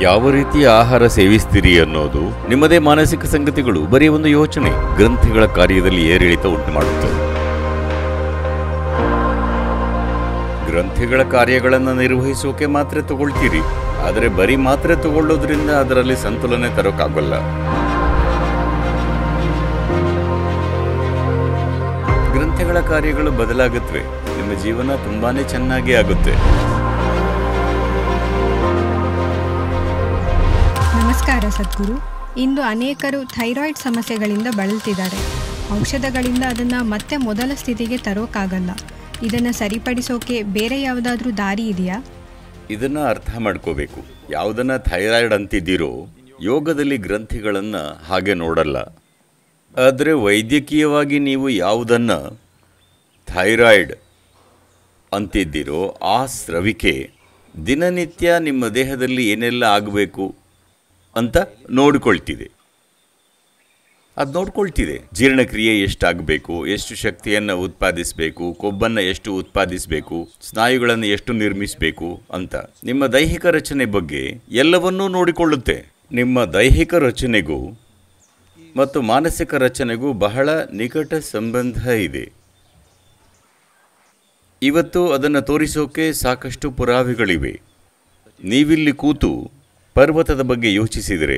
ಯಾವ ರೀತಿಯ ಆಹಾರ ಸೇವಿಸ್ತೀರಿ ಅನ್ನೋದು ನಿಮ್ಮದೇ ಮಾನಸಿಕ ಸಂಗತಿಗಳು. ಬರೀ ಒಂದು ಯೋಚನೆ ಗ್ರಂಥಿಗಳ ಕಾರ್ಯದಲ್ಲಿ ಏರಿಳಿತ ಉಂಟು ಮಾಡುತ್ತದೆ. ಗ್ರಂಥಿಗಳ ಕಾರ್ಯಗಳನ್ನು ನಿರ್ವಹಿಸೋಕೆ ಮಾತ್ರೆ ತಗೊಳ್ತೀರಿ, ಆದರೆ ಬರೀ ಮಾತ್ರೆ ತಗೊಳ್ಳೋದ್ರಿಂದ ಅದರಲ್ಲಿ ಸಂತುಲನ ತರೋಕ್ಕಾಗಲ್ಲ. ಗ್ರಂಥಿಗಳ ಕಾರ್ಯಗಳು ಬದಲಾಗುತ್ತವೆ, ನಿಮ್ಮ ಜೀವನ ತುಂಬಾನೇ ಚೆನ್ನಾಗಿ ಆಗುತ್ತೆ. ನಮಸ್ಕಾರ ಸದ್ಗುರು. ಇಂದು ಅನೇಕರು ಥೈರಾಯ್ಡ್ ಸಮಸ್ಯೆಗಳಿಂದ ಬಳಲ್ತಿದ್ದಾರೆ. ಔಷಧಗಳಿಂದ ಅದನ್ನು ಮತ್ತೆ ಮೊದಲ ಸ್ಥಿತಿಗೆ ತರೋಕ್ಕಾಗಲ್ಲ. ಇದನ್ನು ಸರಿಪಡಿಸೋಕೆ ಬೇರೆ ಯಾವುದಾದ್ರೂ ದಾರಿ ಇದೆಯಾ? ಇದನ್ನು ಅರ್ಥ ಮಾಡ್ಕೋಬೇಕು. ಯಾವುದನ್ನ ಥೈರಾಯ್ಡ್ ಅಂತಿದ್ದೀರೋ, ಯೋಗದಲ್ಲಿ ಗ್ರಂಥಿಗಳನ್ನು ಹಾಗೆ ನೋಡಲ್ಲ. ಆದರೆ ವೈದ್ಯಕೀಯವಾಗಿ ನೀವು ಯಾವುದನ್ನು ಥೈರಾಯ್ಡ್ ಅಂತಿದ್ದೀರೋ ಆ ಸ್ರವಿಕೆ ದಿನನಿತ್ಯ ನಿಮ್ಮ ದೇಹದಲ್ಲಿ ಏನೆಲ್ಲ ಆಗಬೇಕು ಅಂತ ನೋಡಿಕೊಳ್ತಿದೆ. ಅದು ನೋಡ್ಕೊಳ್ತಿದೆ. ಜೀರ್ಣಕ್ರಿಯೆ ಎಷ್ಟಾಗಬೇಕು, ಎಷ್ಟು ಶಕ್ತಿಯನ್ನು ಉತ್ಪಾದಿಸಬೇಕು, ಕೊಬ್ಬನ್ನು ಎಷ್ಟು ಉತ್ಪಾದಿಸಬೇಕು, ಸ್ನಾಯುಗಳನ್ನು ಎಷ್ಟು ನಿರ್ಮಿಸಬೇಕು ಅಂತ ನಿಮ್ಮ ದೈಹಿಕ ರಚನೆ ಬಗ್ಗೆ ಎಲ್ಲವನ್ನೂ ನೋಡಿಕೊಳ್ಳುತ್ತೆ. ನಿಮ್ಮ ದೈಹಿಕ ರಚನೆಗೂ ಮತ್ತು ಮಾನಸಿಕ ರಚನೆಗೂ ಬಹಳ ನಿಕಟ ಸಂಬಂಧ ಇದೆ. ಇವತ್ತು ಅದನ್ನು ತೋರಿಸೋಕೆ ಸಾಕಷ್ಟು ಪುರಾವೆಗಳಿವೆ. ನೀವಿಲ್ಲಿ ಕೂತು ಪರ್ವತದ ಬಗ್ಗೆ ಯೋಚಿಸಿದರೆ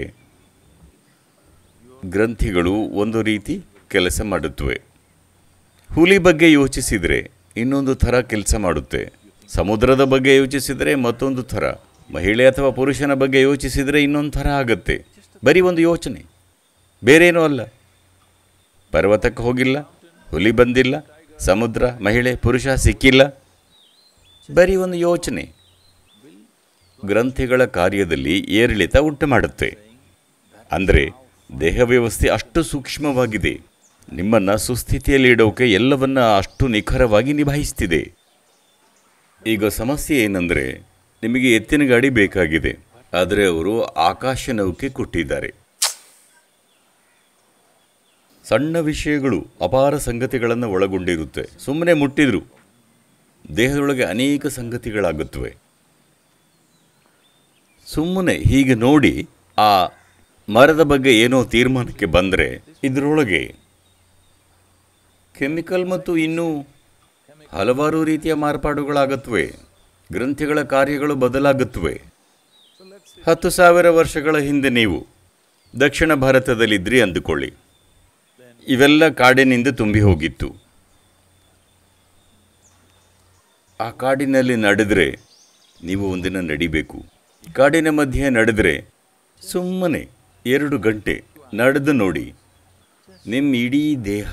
ಗ್ರಂಥಿಗಳು ಒಂದು ರೀತಿ ಕೆಲಸ ಮಾಡುತ್ತವೆ. ಹುಲಿ ಬಗ್ಗೆ ಯೋಚಿಸಿದರೆ ಇನ್ನೊಂದು ಥರ ಕೆಲಸ ಮಾಡುತ್ತೆ. ಸಮುದ್ರದ ಬಗ್ಗೆ ಯೋಚಿಸಿದರೆ ಮತ್ತೊಂದು ಥರ. ಮಹಿಳೆ ಅಥವಾ ಪುರುಷನ ಬಗ್ಗೆ ಯೋಚಿಸಿದರೆ ಇನ್ನೊಂದು ಥರ ಆಗುತ್ತೆ. ಬರೀ ಒಂದು ಯೋಚನೆ, ಬೇರೇನೂ ಅಲ್ಲ. ಪರ್ವತಕ್ಕೆ ಹೋಗಿಲ್ಲ, ಹುಲಿ ಬಂದಿಲ್ಲ, ಸಮುದ್ರ, ಮಹಿಳೆ, ಪುರುಷ ಸಿಕ್ಕಿಲ್ಲ. ಬರೀ ಒಂದು ಯೋಚನೆ ಗ್ರಂಥಿಗಳ ಕಾರ್ಯದಲ್ಲಿ ಏರಿಳಿತ ಉಂಟು ಮಾಡುತ್ತೆ. ಅಂದರೆ ದೇಹ ವ್ಯವಸ್ಥೆ ಅಷ್ಟು ಸೂಕ್ಷ್ಮವಾಗಿದೆ, ನಿಮ್ಮನ್ನು ಸುಸ್ಥಿತಿಯಲ್ಲಿ ಇಡೋಕೆ ಎಲ್ಲವನ್ನ ಅಷ್ಟು ನಿಖರವಾಗಿ ನಿಭಾಯಿಸ್ತಿದೆ. ಈಗ ಸಮಸ್ಯೆ ಏನಂದರೆ, ನಿಮಗೆ ಎತ್ತಿನ ಗಾಡಿ ಬೇಕಾಗಿದೆ, ಆದರೆ ಅವರು ಆಕಾಶ ನೌಕೆ ಕೊಟ್ಟಿದ್ದಾರೆ. ಸಣ್ಣ ವಿಷಯಗಳು ಅಪಾರ ಸಂಗತಿಗಳನ್ನು ಒಳಗೊಂಡಿರುತ್ತೆ. ಸುಮ್ಮನೆ ಮುಟ್ಟಿದ್ರು ದೇಹದೊಳಗೆ ಅನೇಕ ಸಂಗತಿಗಳಾಗುತ್ತವೆ. ಸುಮ್ಮನೆ ಹೀಗೆ ನೋಡಿ ಆ ಮರದ ಬಗ್ಗೆ ಏನೋ ತೀರ್ಮಾನಕ್ಕೆ ಬಂದರೆ ಇದರೊಳಗೆ ಕೆಮಿಕಲ್ ಮತ್ತು ಇನ್ನೂ ಹಲವಾರು ರೀತಿಯ ಮಾರ್ಪಾಡುಗಳಾಗುತ್ತವೆ. ಗ್ರಂಥಿಗಳ ಕಾರ್ಯಗಳು ಬದಲಾಗುತ್ತವೆ. 10,000 ವರ್ಷಗಳ ಹಿಂದೆ ನೀವು ದಕ್ಷಿಣ ಭಾರತದಲ್ಲಿದ್ರಿ ಅಂದುಕೊಳ್ಳಿ. ಇವೆಲ್ಲ ಕಾಡಿನಿಂದ ತುಂಬಿ ಹೋಗಿತ್ತು. ಆ ಕಾಡಿನಲ್ಲಿ ನಡೆದರೆ ನೀವು ಒಂದಿನ ನಡಿಬೇಕು. ಕಾಡಿನ ಮಧ್ಯೆ ನಡೆದರೆ ಸುಮ್ಮನೆ 2 ಗಂಟೆ ನಡೆದು ನೋಡಿ, ನಿಮ್ಮ ಇಡೀ ದೇಹ,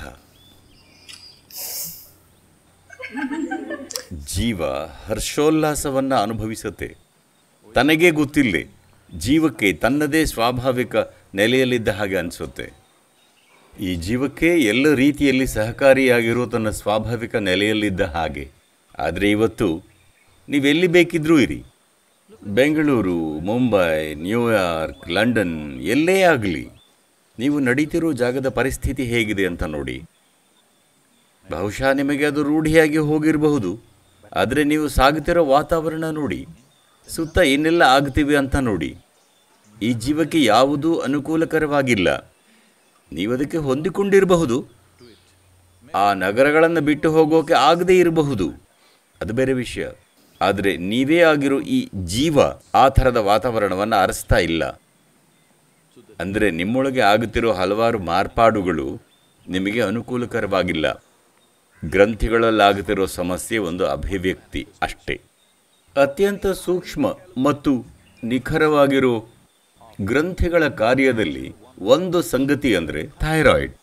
ಜೀವ ಹರ್ಷೋಲ್ಲಾಸವನ್ನು ಅನುಭವಿಸುತ್ತೆ. ತನಗೇ ಗೊತ್ತಿಲ್ಲದೆ ಜೀವಕ್ಕೆ ತನ್ನದೇ ಸ್ವಾಭಾವಿಕ ನೆಲೆಯಲ್ಲಿದ್ದ ಹಾಗೆ ಅನಿಸುತ್ತೆ. ಈ ಜೀವಕ್ಕೆ ಎಲ್ಲ ರೀತಿಯಲ್ಲಿ ಸಹಕಾರಿಯಾಗಿರೋ ತನ್ನ ಸ್ವಾಭಾವಿಕ ನೆಲೆಯಲ್ಲಿದ್ದ ಹಾಗೆ. ಆದರೆ ಇವತ್ತು ನೀವೆಲ್ಲಿ ಬೇಕಿದ್ರೂ ಇರಿ, ಬೆಂಗಳೂರು, ಮುಂಬೈ, ನ್ಯೂಯಾರ್ಕ್, ಲಂಡನ್, ಎಲ್ಲೇ ಆಗಲಿ, ನೀವು ನಡೀತಿರೋ ಜಾಗದ ಪರಿಸ್ಥಿತಿ ಹೇಗಿದೆ ಅಂತ ನೋಡಿ. ಬಹುಶಃ ನಿಮಗೆ ಅದು ರೂಢಿಯಾಗಿ ಹೋಗಿರಬಹುದು, ಆದರೆ ನೀವು ಸಾಗುತ್ತಿರೋ ವಾತಾವರಣ ನೋಡಿ, ಸುತ್ತ ಏನೆಲ್ಲ ಆಗ್ತಿವೆ ಅಂತ ನೋಡಿ. ಈ ಜೀವಕ್ಕೆ ಯಾವುದೂ ಅನುಕೂಲಕರವಾಗಿಲ್ಲ. ನೀವು ಅದಕ್ಕೆ ಹೊಂದಿಕೊಂಡಿರಬಹುದು, ಆ ನಗರಗಳನ್ನು ಬಿಟ್ಟು ಹೋಗೋಕೆ ಆಗದೇ ಇರಬಹುದು, ಅದು ಬೇರೆ ವಿಷಯ. ಆದರೆ ನೀವೇ ಆಗಿರೋ ಈ ಜೀವ ಆ ಥರದ ವಾತಾವರಣವನ್ನು ಅರಸ್ತಾ ಇಲ್ಲ. ಅಂದರೆ ನಿಮ್ಮೊಳಗೆ ಆಗುತ್ತಿರೋ ಹಲವಾರು ಮಾರ್ಪಾಡುಗಳು ನಿಮಗೆ ಅನುಕೂಲಕರವಾಗಿಲ್ಲ. ಗ್ರಂಥಿಗಳಲ್ಲಾಗುತ್ತಿರೋ ಸಮಸ್ಯೆ ಒಂದು ಅಭಿವ್ಯಕ್ತಿ ಅಷ್ಟೇ. ಅತ್ಯಂತ ಸೂಕ್ಷ್ಮ ಮತ್ತು ನಿಖರವಾಗಿರೋ ಗ್ರಂಥಿಗಳ ಕಾರ್ಯದಲ್ಲಿ ಒಂದು ಸಂಗತಿ ಅಂದರೆ ಥೈರಾಯ್ಡ್.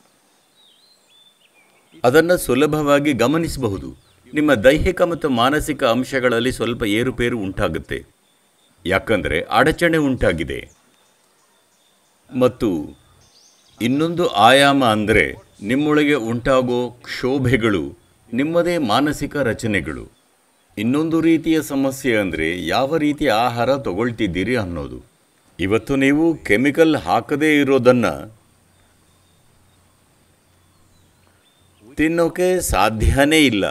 ಅದನ್ನು ಸುಲಭವಾಗಿ ಗಮನಿಸಬಹುದು. ನಿಮ್ಮ ದೈಹಿಕ ಮತ್ತು ಮಾನಸಿಕ ಅಂಶಗಳಲ್ಲಿ ಸ್ವಲ್ಪ ಏರುಪೇರು ಉಂಟಾಗುತ್ತೆ. ಯಾಕಂದರೆ ಅಡಚಣೆ ಉಂಟಾಗಿದೆ. ಮತ್ತು ಇನ್ನೊಂದು ಆಯಾಮ ಅಂದರೆ ನಿಮ್ಮೊಳಗೆ ಉಂಟಾಗೋ ಕ್ಷೋಭೆಗಳು ನಿಮ್ಮದೇ ಮಾನಸಿಕ ರಚನೆಗಳು. ಇನ್ನೊಂದು ರೀತಿಯ ಸಮಸ್ಯೆ ಅಂದರೆ ಯಾವ ರೀತಿಯ ಆಹಾರ ತಗೊಳ್ತಿದ್ದೀರಿ ಅನ್ನೋದು. ಇವತ್ತು ನೀವು ಕೆಮಿಕಲ್ ಹಾಕದೇ ಇರೋದನ್ನು ತಿನ್ನೋಕೆ ಸಾಧ್ಯನೇ ಇಲ್ಲ.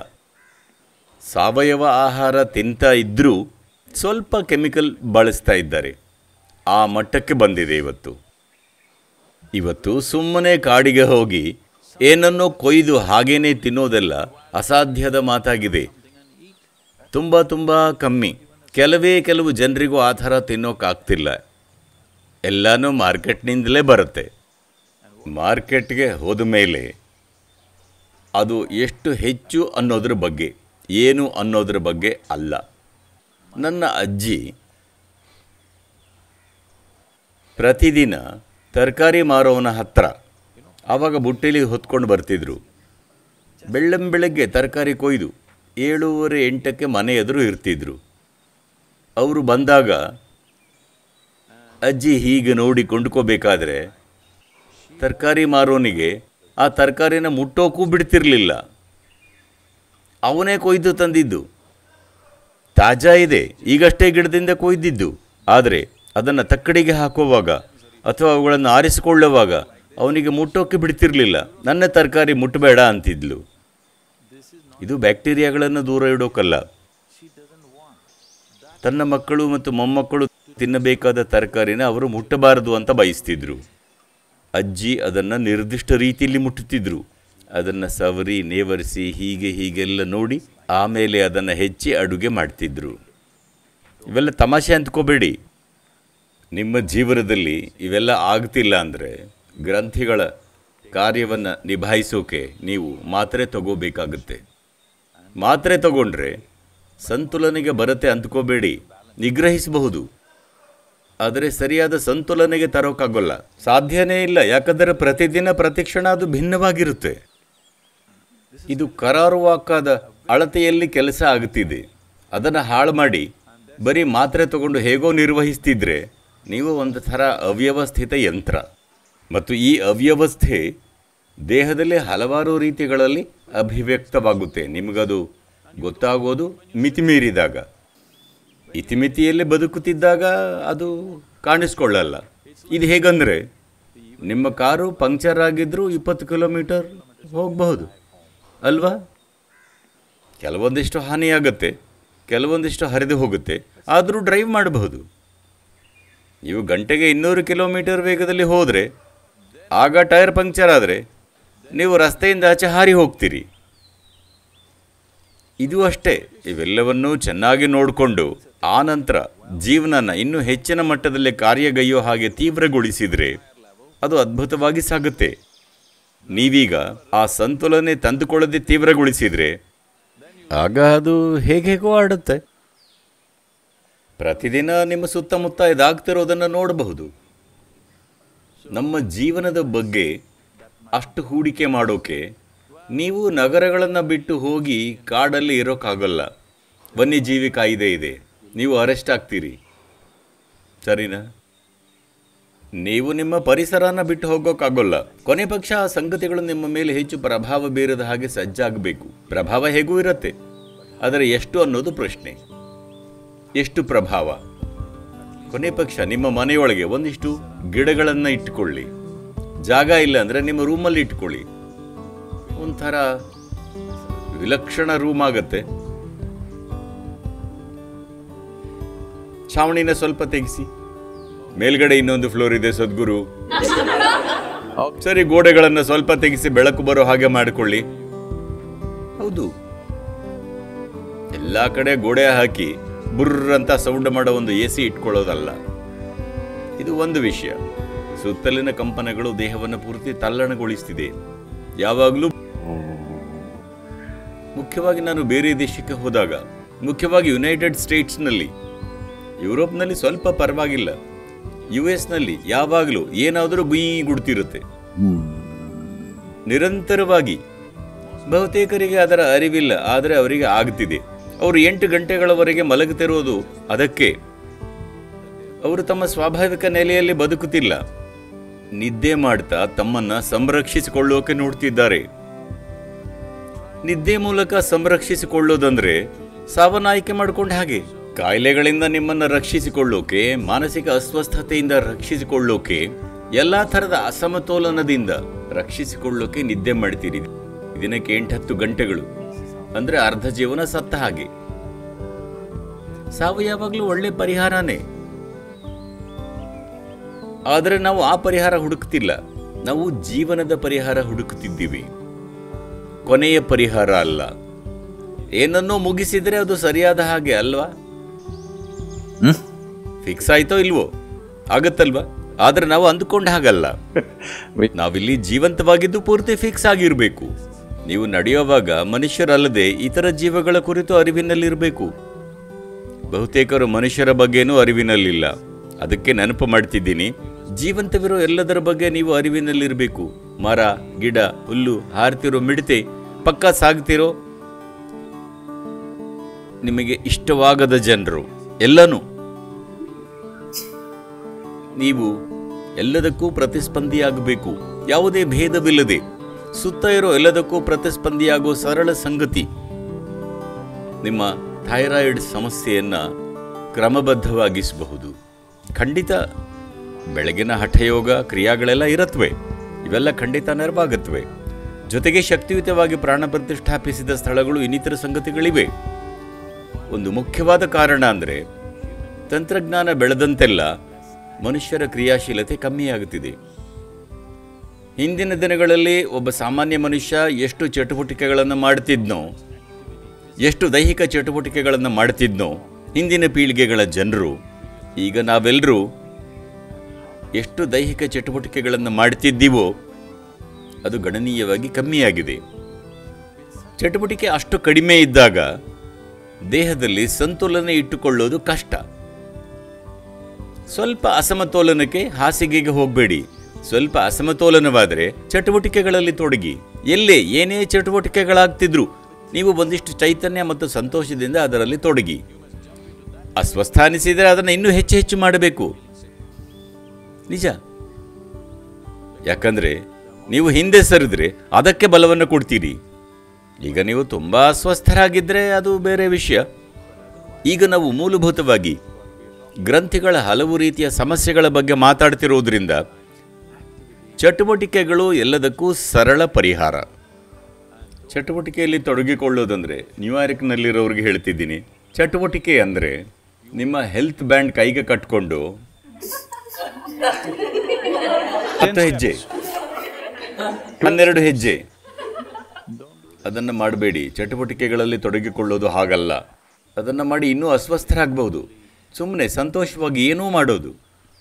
ಸಾವಯವ ಆಹಾರ ತಿಂತಾ ಇದ್ದರೂ ಸ್ವಲ್ಪ ಕೆಮಿಕಲ್ ಬಳಸ್ತಾ ಇದ್ದಾರೆ. ಆ ಮಟ್ಟಕ್ಕೆ ಬಂದಿದೆ ಇವತ್ತು ಸುಮ್ಮನೆ ಕಾಡಿಗೆ ಹೋಗಿ ಏನನ್ನೋ ಕೊಯ್ದು ಹಾಗೇನೆ ತಿನ್ನೋದೆಲ್ಲ ಅಸಾಧ್ಯದ ಮಾತಾಗಿದೆ. ತುಂಬ ಕಮ್ಮಿ. ಕೆಲವು ಜನರಿಗೂ ಆ ಥರ ತಿನ್ನೋಕ್ಕಾಗ್ತಿಲ್ಲ. ಎಲ್ಲನೂ ಮಾರ್ಕೆಟ್ನಿಂದಲೇ ಬರುತ್ತೆ. ಮಾರ್ಕೆಟ್ಗೆ ಹೋದ ಮೇಲೆ ಅದು ಎಷ್ಟು ಹೆಚ್ಚು ಅನ್ನೋದ್ರ ಬಗ್ಗೆ, ಏನು ಅನ್ನೋದ್ರ ಬಗ್ಗೆ ಅಲ್ಲ. ನನ್ನ ಅಜ್ಜಿ ಪ್ರತಿದಿನ ತರಕಾರಿ ಮಾರೋವನ ಹತ್ರ ಆವಾಗ ಬುಟ್ಟೆಲಿ ಹೊತ್ಕೊಂಡು ಬರ್ತಿದ್ರು. ಬೆಳ್ಳಂಬೆಳಗ್ಗೆ ತರಕಾರಿ ಕೊಯ್ದು 7:30-8ಕ್ಕೆ ಮನೆ ಎದುರು ಇರ್ತಿದ್ರು. ಅವರು ಬಂದಾಗ ಅಜ್ಜಿ ಹೀಗೆ ನೋಡಿ ಕೊಂಡ್ಕೋಬೇಕಾದ್ರೆ ತರಕಾರಿ ಮಾರೋನಿಗೆ ಆ ತರಕಾರಿನ ಮುಟ್ಟೋಕ್ಕೂ ಬಿಡ್ತಿರ್ಲಿಲ್ಲ. ಅವನೇ ಕೊಯ್ದು ತಂದಿದ್ದು, ತಾಜಾ ಇದೆ, ಈಗಷ್ಟೇ ಗಿಡದಿಂದ ಕೊಯ್ದಿದ್ದು. ಆದರೆ ಅದನ್ನು ತಕ್ಕಡಿಗೆ ಹಾಕುವಾಗ ಅಥವಾ ಅವುಗಳನ್ನು ಆರಿಸಿಕೊಳ್ಳುವಾಗ ಅವನಿಗೆ ಮುಟ್ಟೋಕ್ಕೆ ಬಿಡ್ತಿರ್ಲಿಲ್ಲ. ನನ್ನ ತರಕಾರಿ ಮುಟ್ಟಬೇಡ ಅಂತಿದ್ಲು. ಇದು ಬ್ಯಾಕ್ಟೀರಿಯಾಗಳನ್ನು ದೂರ ಇಡೋಕ್ಕಲ್ಲ, ತನ್ನ ಮಕ್ಕಳು ಮತ್ತು ಮೊಮ್ಮಕ್ಕಳು ತಿನ್ನಬೇಕಾದ ತರಕಾರಿನ ಅವರು ಮುಟ್ಟಬಾರದು ಅಂತ ಬಯಸ್ತಿದ್ರು. ಅಜ್ಜಿ ಅದನ್ನು ನಿರ್ದಿಷ್ಟ ರೀತಿಯಲ್ಲಿ ಮುಟ್ಟುತ್ತಿದ್ರು. ಅದನ್ನು ಸವರಿ ನೇವರಿಸಿ ಹೀಗೆಲ್ಲ ನೋಡಿ ಆಮೇಲೆ ಅದನ್ನು ಹೆಚ್ಚಿ ಅಡುಗೆ ಮಾಡ್ತಿದ್ರು. ಇವೆಲ್ಲ ತಮಾಷೆ ಅಂದ್ಕೋಬೇಡಿ. ನಿಮ್ಮ ಜೀವನದಲ್ಲಿ ಇವೆಲ್ಲ ಆಗ್ತಿಲ್ಲ ಅಂದರೆ ಗ್ರಂಥಿಗಳ ಕಾರ್ಯವನ್ನು ನಿಭಾಯಿಸೋಕೆ ನೀವು ಮಾತ್ರೆ ತಗೋಬೇಕಾಗುತ್ತೆ. ಮಾತ್ರೆ ತಗೊಂಡ್ರೆ ಸಂತುಲನೆಗೆ ಬರುತ್ತೆ ಅಂದ್ಕೋಬೇಡಿ. ನಿಗ್ರಹಿಸಬಹುದು, ಆದರೆ ಸರಿಯಾದ ಸಂತುಲನೆಗೆ ತರೋಕ್ಕಾಗೋಲ್ಲ, ಸಾಧ್ಯನೇ ಇಲ್ಲ. ಯಾಕಂದರೆ ಪ್ರತಿದಿನ ಪ್ರತಿಕ್ಷಣ ಅದು ಭಿನ್ನವಾಗಿರುತ್ತೆ. ಇದು ಕರಾರುವಾಕ್ಕಾದ ಅಳತೆಯಲ್ಲಿ ಕೆಲಸ ಆಗುತ್ತಿದೆ. ಅದನ್ನು ಹಾಳು ಮಾಡಿ ಬರೀ ಮಾತ್ರೆ ತಗೊಂಡು ಹೇಗೋ ನಿರ್ವಹಿಸ್ತಿದ್ರೆ ನೀವು ಒಂದು ಥರ ಅವ್ಯವಸ್ಥಿತ ಯಂತ್ರ. ಮತ್ತು ಈ ಅವ್ಯವಸ್ಥೆ ದೇಹದಲ್ಲಿ ಹಲವಾರು ರೀತಿಗಳಲ್ಲಿ ಅಭಿವ್ಯಕ್ತವಾಗುತ್ತೆ. ನಿಮಗದು ಗೊತ್ತಾಗೋದು ಮಿತಿಮೀರಿದಾಗ. ಇತಿಮಿತಿಯಲ್ಲಿ ಬದುಕುತ್ತಿದ್ದಾಗ ಅದು ಕಾಣಿಸ್ಕೊಳ್ಳಲ್ಲ. ಇದು ಹೇಗಂದರೆ, ನಿಮ್ಮ ಕಾರು ಪಂಕ್ಚರ್ ಆಗಿದ್ದರೂ 20 ಕಿಲೋಮೀಟರ್ ಹೋಗಬಹುದು ಅಲ್ವಾ? ಕೆಲವೊಂದಿಷ್ಟು ಹಾನಿಯಾಗುತ್ತೆ, ಕೆಲವೊಂದಿಷ್ಟು ಹರಿದು ಹೋಗುತ್ತೆ, ಆದರೂ ಡ್ರೈವ್ ಮಾಡಬಹುದು. ನೀವು ಗಂಟೆಗೆ 200 ಕಿಲೋಮೀಟರ್ ವೇಗದಲ್ಲಿ ಹೋದರೆ ಆಗ ಟೈರ್ ಪಂಕ್ಚರ್ ಆದರೆ ನೀವು ರಸ್ತೆಯಿಂದ ಆಚೆ ಹಾರಿ ಹೋಗ್ತೀರಿ. ಇದು ಅಷ್ಟೇ. ಇವೆಲ್ಲವನ್ನೂ ಚೆನ್ನಾಗಿ ನೋಡಿಕೊಂಡು ಆನಂತರ ಜೀವನನ ಇನ್ನೂ ಹೆಚ್ಚಿನ ಮಟ್ಟದಲ್ಲಿ ಕಾರ್ಯಗೈಯೋ ಹಾಗೆ ತೀವ್ರಗೊಳಿಸಿದರೆ ಅದು ಅದ್ಭುತವಾಗಿ ಸಾಗುತ್ತೆ. ನೀವೀಗ ಆ ಸಂತುಲನೆ ತಂದುಕೊಳ್ಳದೆ ತೀವ್ರಗೊಳಿಸಿದರೆ ಆಗ ಅದು ಹೇಗೇಗೋ ಆಡುತ್ತೆ. ಪ್ರತಿದಿನ ನಿಮ್ಮ ಸುತ್ತಮುತ್ತ ಇದಾಗ್ತಿರೋದನ್ನು ನೋಡಬಹುದು. ನಮ್ಮ ಜೀವನದ ಬಗ್ಗೆ ಅಷ್ಟು ಹೂಡಿಕೆ ಮಾಡೋಕೆ ನೀವು ನಗರಗಳನ್ನು ಬಿಟ್ಟು ಹೋಗಿ ಕಾಡಲ್ಲಿ ಇರೋಕ್ಕಾಗಲ್ಲ. ವನ್ಯಜೀವಿ ಕಾಯ್ದೆ ಇದೆ, ನೀವು ಅರೆಸ್ಟ್ ಆಗ್ತೀರಿ, ಸರಿನಾ? ನೀವು ನಿಮ್ಮ ಪರಿಸರನ ಬಿಟ್ಟು ಹೋಗೋಕ್ಕಾಗೋಲ್ಲ. ಕೊನೆ ಪಕ್ಷ ಆ ಸಂಗತಿಗಳು ನಿಮ್ಮ ಮೇಲೆ ಹೆಚ್ಚು ಪ್ರಭಾವ ಬೀರದ ಹಾಗೆ ಸಜ್ಜಾಗಬೇಕು. ಪ್ರಭಾವ ಹೇಗೂ ಇರುತ್ತೆ, ಆದರೆ ಎಷ್ಟು ಅನ್ನೋದು ಪ್ರಶ್ನೆ. ಎಷ್ಟು ಪ್ರಭಾವ? ಕೊನೆ ಪಕ್ಷ ನಿಮ್ಮ ಮನೆಯೊಳಗೆ ಒಂದಿಷ್ಟು ಗಿಡಗಳನ್ನು ಇಟ್ಟುಕೊಳ್ಳಿ. ಜಾಗ ಇಲ್ಲ ಅಂದರೆ ನಿಮ್ಮ ರೂಮಲ್ಲಿ ಇಟ್ಕೊಳ್ಳಿ. ಒಂಥರ ವಿಲಕ್ಷಣ ರೂಮ್ ಆಗತ್ತೆ. ಛಾವಣಿನ ಸ್ವಲ್ಪ ತೆಗೆಸಿ. ಮೇಲ್ಗಡೆ ಇನ್ನೊಂದು ಫ್ಲೋರ್ ಇದೆ ಸದ್ಗುರು. ಸರಿ, ಗೋಡೆಗಳನ್ನು ಸ್ವಲ್ಪ ತೆಗೆಸಿ ಬೆಳಕು ಬರೋ ಹಾಗೆ ಮಾಡಿಕೊಳ್ಳಿ. ಹೌದು, ಎಲ್ಲ ಕಡೆ ಗೋಡೆ ಹಾಕಿ ಬುರ್ರ್ ಅಂತ ಸೌಂಡ್ ಮಾಡೋ ಒಂದು AC ಇಟ್ಕೊಳ್ಳೋದಲ್ಲ. ಇದು ಒಂದು ವಿಷಯ. ಸುತ್ತಲಿನ ಕಂಪನಗಳು ದೇಹವನ್ನು ಪೂರ್ತಿ ತಲ್ಲಣಗೊಳಿಸ್ತಿದೆ. ಯಾವಾಗಲೂ ಮುಖ್ಯವಾಗಿ ನಾನು ಬೇರೆ ದೇಶಕ್ಕೆ ಹೋದಾಗ, ಮುಖ್ಯವಾಗಿ ಯುನೈಟೆಡ್ ಸ್ಟೇಟ್ಸ್ನಲ್ಲಿ, ಯುರೋಪ್ನಲ್ಲಿ ಸ್ವಲ್ಪ ಪರವಾಗಿಲ್ಲ, US ನಲ್ಲಿ ಯಾವಾಗಲೂ ಏನಾದರೂ ಗುಡ್ತಿರುತ್ತೆ ನಿರಂತರವಾಗಿ. ಬಹುತೇಕರಿಗೆ ಅದರ ಅರಿವಿಲ್ಲ, ಆದರೆ ಅವರಿಗೆ ಆಗ್ತಿದೆ. ಅವರು 8 ಗಂಟೆಗಳವರೆಗೆ ಮಲಗುತ್ತಿರೋದು ಅದಕ್ಕೆ. ಅವರು ತಮ್ಮ ಸ್ವಾಭಾವಿಕ ನೆಲೆಯಲ್ಲಿ ಬದುಕುತ್ತಿಲ್ಲ. ನಿದ್ದೆ ಮಾಡ್ತಾ ತಮ್ಮನ್ನ ಸಂರಕ್ಷಿಸಿಕೊಳ್ಳೋಕೆ ನೋಡ್ತಿದ್ದಾರೆ. ನಿದ್ದೆ ಮೂಲಕ ಸಂರಕ್ಷಿಸಿಕೊಳ್ಳೋದಂದ್ರೆ ಸಾವನ್ನ ಆಯ್ಕೆ ಮಾಡ್ಕೊಂಡು ಹಾಗೆ. ಕಾಯಿಲೆಗಳಿಂದ ನಿಮ್ಮನ್ನು ರಕ್ಷಿಸಿಕೊಳ್ಳೋಕೆ, ಮಾನಸಿಕ ಅಸ್ವಸ್ಥತೆಯಿಂದ ರಕ್ಷಿಸಿಕೊಳ್ಳೋಕೆ, ಎಲ್ಲಾ ಥರದ ಅಸಮತೋಲನದಿಂದ ರಕ್ಷಿಸಿಕೊಳ್ಳೋಕೆ ನಿದ್ದೆ ಮಾಡ್ತೀರಿ. ದಿನಕ್ಕೆ 8-10 ಗಂಟೆಗಳು ಅಂದ್ರೆ ಅರ್ಧ ಜೀವನ ಸತ್ತ ಹಾಗೆ. ಸಾವು ಯಾವಾಗಲೂ ಒಳ್ಳೆ ಪರಿಹಾರನೇ. ಆದರೆ ನಾವು ಆ ಪರಿಹಾರ ಹುಡುಕ್ತಿಲ್ಲ. ನಾವು ಜೀವನದ ಪರಿಹಾರ ಹುಡುಕುತ್ತಿದ್ದೀವಿ, ಕೊನೆಯ ಪರಿಹಾರ ಅಲ್ಲ. ಏನನ್ನೋ ಮುಗಿಸಿದರೆ ಅದು ಸರಿಯಾದ ಹಾಗೆ ಅಲ್ವಾ? ಫಿಕ್ಸ್ ಆಯ್ತೋ ಇಲ್ವೋ, ಆಗತ್ತಲ್ವಾ? ಆದ್ರೆ ನಾವು ಅಂದುಕೊಂಡ ಹಾಗಲ್ಲ. ನಾವಿಲ್ಲಿ ಜೀವಂತವಾಗಿದ್ದು ಪೂರ್ತಿ ಫಿಕ್ಸ್ ಆಗಿರ್ಬೇಕು. ನೀವು ನಡೆಯುವಾಗ ಮನುಷ್ಯರಲ್ಲದೆ ಇತರ ಜೀವಗಳ ಕುರಿತು ಅರಿವಿನಲ್ಲಿರಬೇಕು. ಬಹುತೇಕರು ಮನುಷ್ಯರ ಬಗ್ಗೆನೂ ಅರಿವಿನಲ್ಲಿಲ್ಲ. ಅದಕ್ಕೆ ನೆನಪು ಮಾಡ್ತಿದ್ದೀನಿ, ಜೀವಂತವಿರೋ ಎಲ್ಲದರ ಬಗ್ಗೆ ನೀವು ಅರಿವಿನಲ್ಲಿರಬೇಕು. ಮರ, ಗಿಡ, ಹುಲ್ಲು, ಹಾರ್ತಿರೋ ಮಿಡತೆ, ಪಕ್ಕ ಸಾಗ್ತಿರೋ ನಿಮಗೆ ಇಷ್ಟವಾಗದ ಜನರು, ಎಲ್ಲನೂ. ನೀವು ಎಲ್ಲದಕ್ಕೂ ಪ್ರತಿಸ್ಪಂದಿಯಾಗಬೇಕು, ಯಾವುದೇ ಭೇದವಿಲ್ಲದೆ. ಸುತ್ತ ಇರೋ ಎಲ್ಲದಕ್ಕೂ ಪ್ರತಿಸ್ಪಂದಿಯಾಗೋ ಸರಳ ಸಂಗತಿ ನಿಮ್ಮ ಥೈರಾಯ್ಡ್ ಸಮಸ್ಯೆಯನ್ನು ಕ್ರಮಬದ್ಧವಾಗಿಸಬಹುದು. ಖಂಡಿತ ಬೆಳಗಿನ ಹಠಯೋಗ ಕ್ರಿಯಾಗಳೆಲ್ಲ ಇರತ್ವೆ, ಇವೆಲ್ಲ ಖಂಡಿತ ನೆರವಾಗತ್ವೆ. ಜೊತೆಗೆ ಶಕ್ತಿಯುತವಾಗಿ ಪ್ರಾಣ ಪ್ರತಿಷ್ಠಾಪಿಸಿದ ಸ್ಥಳಗಳು, ಇನ್ನಿತರ ಸಂಗತಿಗಳಿವೆ. ಒಂದು ಮುಖ್ಯವಾದ ಕಾರಣ ಅಂದರೆ ತಂತ್ರಜ್ಞಾನ ಬೆಳೆದಂತೆಲ್ಲ ಮನುಷ್ಯರ ಕ್ರಿಯಾಶೀಲತೆ ಕಮ್ಮಿಯಾಗುತ್ತಿದೆ. ಹಿಂದಿನ ದಿನಗಳಲ್ಲಿ ಒಬ್ಬ ಸಾಮಾನ್ಯ ಮನುಷ್ಯ ಎಷ್ಟು ಚಟುವಟಿಕೆಗಳನ್ನು ಮಾಡ್ತಿದ್ನೋ, ಎಷ್ಟು ದೈಹಿಕ ಚಟುವಟಿಕೆಗಳನ್ನು ಮಾಡ್ತಿದ್ನೋ ಹಿಂದಿನ ಪೀಳಿಗೆಗಳ ಜನರು, ಈಗ ನಾವೆಲ್ಲರೂ ಎಷ್ಟು ದೈಹಿಕ ಚಟುವಟಿಕೆಗಳನ್ನು ಮಾಡ್ತಿದ್ದೀವೋ ಅದು ಗಣನೀಯವಾಗಿ ಕಮ್ಮಿಯಾಗಿದೆ. ಚಟುವಟಿಕೆ ಅಷ್ಟು ಕಡಿಮೆ ಇದ್ದಾಗ ದೇಹದಲ್ಲಿ ಸಂತುಲನ ಇಟ್ಟುಕೊಳ್ಳೋದು ಕಷ್ಟ. ಸ್ವಲ್ಪ ಅಸಮತೋಲನಕ್ಕೆ ಹಾಸಿಗೆಗೆ ಹೋಗಬೇಡಿ. ಸ್ವಲ್ಪ ಅಸಮತೋಲನವಾದರೆ ಚಟುವಟಿಕೆಗಳಲ್ಲಿ ತೊಡಗಿ. ಎಲ್ಲೇ ಏನೇ ಚಟುವಟಿಕೆಗಳಾಗ್ತಿದ್ರು ನೀವು ಒಂದಿಷ್ಟು ಚೈತನ್ಯ ಮತ್ತು ಸಂತೋಷದಿಂದ ಅದರಲ್ಲಿ ತೊಡಗಿ. ಅಸ್ವಸ್ಥ ಅನಿಸಿದರೆ ಅದನ್ನು ಇನ್ನೂ ಹೆಚ್ಚು ಹೆಚ್ಚು ಮಾಡಬೇಕು. ನಿಜ, ಯಾಕಂದರೆ ನೀವು ಹಿಂದೆ ಸರಿದ್ರೆ ಅದಕ್ಕೆ ಬಲವನ್ನು ಕೊಡ್ತೀರಿ. ಈಗ ನೀವು ತುಂಬ ಅಸ್ವಸ್ಥರಾಗಿದ್ದರೆ ಅದು ಬೇರೆ ವಿಷಯ. ಈಗ ನಾವು ಮೂಲಭೂತವಾಗಿ ಗ್ರಂಥಿಗಳ ಹಲವು ರೀತಿಯ ಸಮಸ್ಯೆಗಳ ಬಗ್ಗೆ ಮಾತಾಡ್ತಿರೋದ್ರಿಂದ ಚಟುವಟಿಕೆಗಳು ಎಲ್ಲದಕ್ಕೂ ಸರಳ ಪರಿಹಾರ. ಚಟುವಟಿಕೆಯಲ್ಲಿ ತೊಡಗಿಕೊಳ್ಳೋದಂದರೆ, ನ್ಯೂಯಾರ್ಕ್ನಲ್ಲಿರೋರಿಗೆ ಹೇಳ್ತಿದ್ದೀನಿ, ಚಟುವಟಿಕೆ ಅಂದರೆ ನಿಮ್ಮ ಹೆಲ್ತ್ ಬ್ಯಾಂಡ್ ಕೈಗೆ ಕಟ್ಕೊಂಡು 10 ಹೆಜ್ಜೆ 12 ಹೆಜ್ಜೆ ಅದನ್ನು ಮಾಡಬೇಡಿ. ಚಟುವಟಿಕೆಗಳಲ್ಲಿ ತೊಡಗಿಕೊಳ್ಳೋದು ಹಾಗಲ್ಲ. ಅದನ್ನು ಮಾಡಿ ಇನ್ನೂ ಅಸ್ವಸ್ಥರಾಗಬಹುದು. ಸುಮ್ಮನೆ ಸಂತೋಷವಾಗಿ ಏನೂ ಮಾಡೋದು.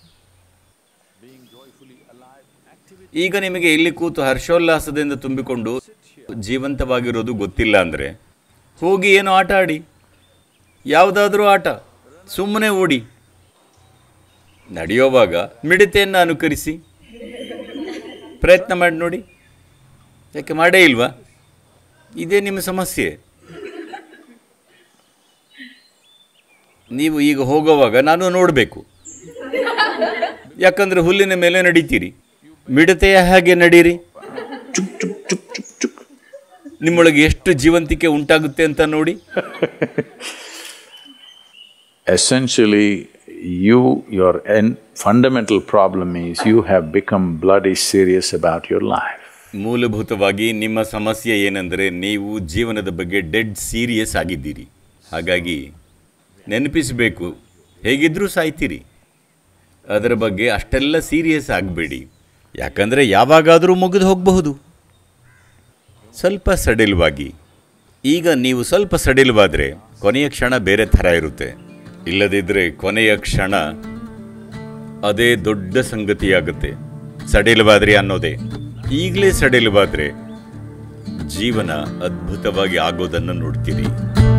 ಈಗ ನಿಮಗೆ ಇಲ್ಲಿ ಕೂತು ಹರ್ಷೋಲ್ಲಾಸದಿಂದ ತುಂಬಿಕೊಂಡು ಜೀವಂತವಾಗಿರೋದು ಗೊತ್ತಿಲ್ಲ ಅಂದರೆ ಹೋಗಿ ಏನೋ ಆಟ ಆಡಿ, ಯಾವುದಾದ್ರೂ ಆಟ. ಸುಮ್ಮನೆ ಓಡಿ. ನಡೆಯೋವಾಗ ಮಿಡತೆಯನ್ನು ಅನುಕರಿಸಿ ಪ್ರಯತ್ನ ಮಾಡಿ ನೋಡಿ. ಯಾಕೆ ಮಾಡೇ ಇಲ್ವಾ? ಇದೇ ನಿಮ್ಮ ಸಮಸ್ಯೆ. ನೀವು ಈಗ ಹೋಗೋವಾಗ ನಾನು ನೋಡಬೇಕು. ಯಾಕಂದರೆ ಹುಲ್ಲಿನ ಮೇಲೆ ನಡೀತೀರಿ. ಮಿಡತೆಯ ಹಾಗೆ ನಡೀರಿ. ನಿಮ್ಮೊಳಗೆ ಎಷ್ಟು ಜೀವಂತಿಕೆ ಉಂಟಾಗುತ್ತೆ ಅಂತ ನೋಡಿ. Essentially, your fundamental problem is you have become bloody serious about your life. ಮೂಲಭೂತವಾಗಿ ನಿಮ್ಮ ಸಮಸ್ಯೆ ಏನೆಂದರೆ ನೀವು ಜೀವನದ ಬಗ್ಗೆ ಡೆಡ್ ಸೀರಿಯಸ್ ಆಗಿದ್ದೀರಿ. ಹಾಗಾಗಿ ನೆನಪಿಸಬೇಕು, ಹೇಗಿದ್ರೂ ಸಾಯ್ತೀರಿ. ಅದರ ಬಗ್ಗೆ ಅಷ್ಟೆಲ್ಲ ಸೀರಿಯಸ್ ಆಗಬೇಡಿ. ಯಾಕಂದರೆ ಯಾವಾಗಾದರೂ ಮುಗಿದು ಹೋಗಬಹುದು. ಸ್ವಲ್ಪ ಸಡಿಲವಾಗಿ. ಈಗ ನೀವು ಸ್ವಲ್ಪ ಸಡಿಲವಾದರೆ ಕೊನೆಯ ಕ್ಷಣ ಬೇರೆ ಥರ ಇರುತ್ತೆ. ಇಲ್ಲದಿದ್ದರೆ ಕೊನೆಯ ಕ್ಷಣ ಅದೇ ದೊಡ್ಡ ಸಂಗತಿಯಾಗುತ್ತೆ. ಸಡಿಲವಾದ್ರಿ ಅನ್ನೋದೇ. ಈಗಲೇ ಸಡಿಲವಾದರೆ ಜೀವನ ಅದ್ಭುತವಾಗಿ ಆಗೋದನ್ನು ನೋಡ್ತೀರಿ.